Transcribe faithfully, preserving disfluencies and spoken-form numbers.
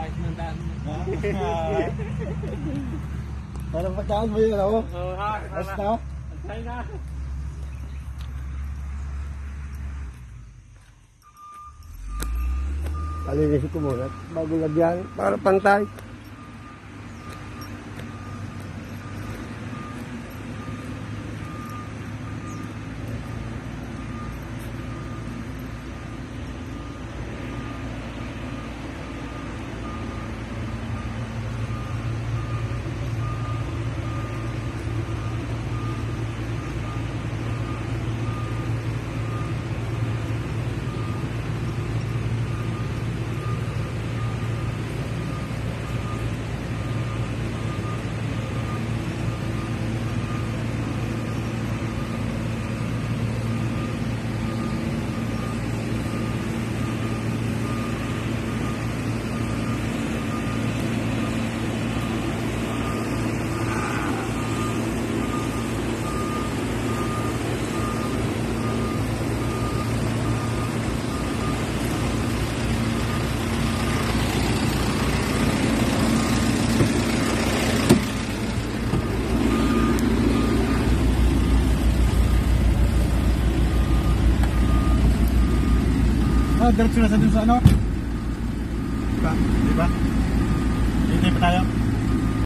Kahit ng daan. Parang pagkaan mo yun ako. Oo ha. Basta. Antay na. Palinisin ko muna bago lagyan para pantay. Ah, diretso na sa dun sa ano? Diba? Diba? Hindi pa tayo.